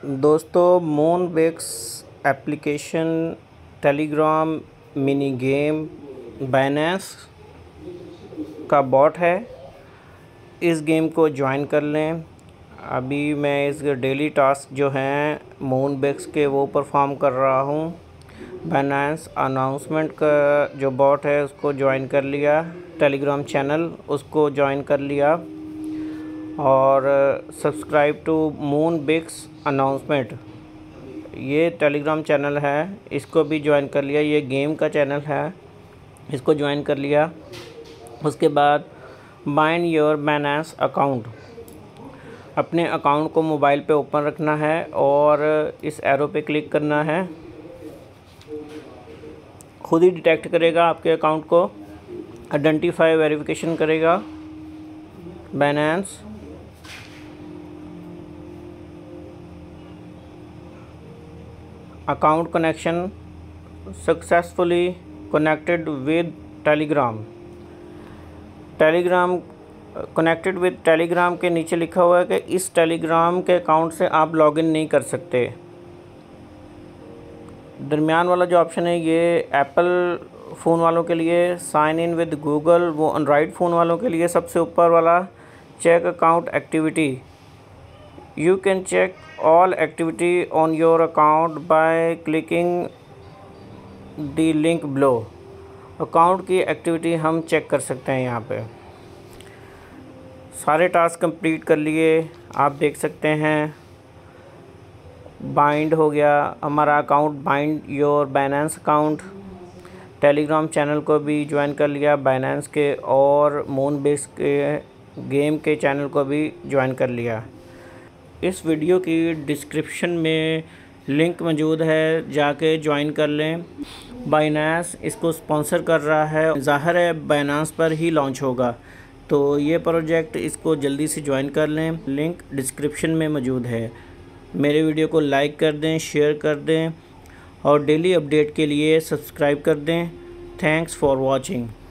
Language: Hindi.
दोस्तों, Moonbix application Telegram mini game Binance का बॉट है। इस गेम को ज्वाइन कर लें। अभी मैं इस डेली टास्क जो हैं मूनबिक्स के वो परफॉर्म कर रहा हूँ। बाइनेंस अनाउंसमेंट का जो बॉट है उसको ज्वाइन कर लिया, टेलीग्राम चैनल उसको ज्वाइन कर लिया और सब्सक्राइब टू मूनबिक्स अनाउंसमेंट, ये टेलीग्राम चैनल है, इसको भी ज्वाइन कर लिया। ये गेम का चैनल है, इसको ज्वाइन कर लिया। उसके बाद बाइंड योर बाइनेंस अकाउंट, अपने अकाउंट को मोबाइल पे ओपन रखना है और इस एरो पे क्लिक करना है। खुद ही डिटेक्ट करेगा आपके अकाउंट को, आइडेंटिफाई वेरिफिकेशन करेगा। Binance account connection successfully connected with Telegram. Telegram connected with Telegram के नीचे लिखा हुआ है कि इस टेलीग्राम के अकाउंट से आप लॉगिन नहीं कर सकते। दरमियान वाला जो ऑप्शन है ये एप्पल फ़ोन वालों के लिए, साइन इन विद गूगल वो एंड्रॉयड फ़ोन वालों के लिए। सबसे ऊपर वाला check account activity, you can check all activity on your account by clicking the link below. Account की एक्टिविटी हम चेक कर सकते हैं। यहाँ पे सारे टास्क कंप्लीट कर लिए, आप देख सकते हैं। बाइंड हो गया हमारा account, bind your Binance account. Telegram channel को भी ज्वाइन कर लिया बाइनेंस के, और मूनबिक्स के गेम के चैनल को भी ज्वाइन कर लिया। इस वीडियो की डिस्क्रिप्शन में लिंक मौजूद है, जाके ज्वाइन कर लें। बाइनेंस इसको स्पॉन्सर कर रहा है, ज़ाहिर है बाइनेंस पर ही लॉन्च होगा, तो ये प्रोजेक्ट इसको जल्दी से ज्वाइन कर लें। लिंक डिस्क्रिप्शन में मौजूद है। मेरे वीडियो को लाइक कर दें, शेयर कर दें और डेली अपडेट के लिए सब्सक्राइब कर दें। Thanks for watching.